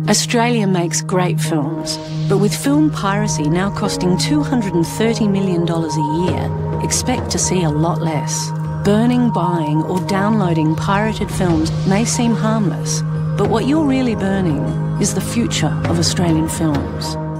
Australia makes great films, but with film piracy now costing $230 million a year, expect to see a lot less. Burning, buying or downloading pirated films may seem harmless, but what you're really burning is the future of Australian films.